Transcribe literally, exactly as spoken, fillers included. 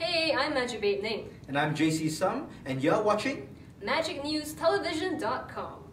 Hey, I'm Magic Babe Ning. And I'm J C Sum, and you're watching Magic News Television dot com.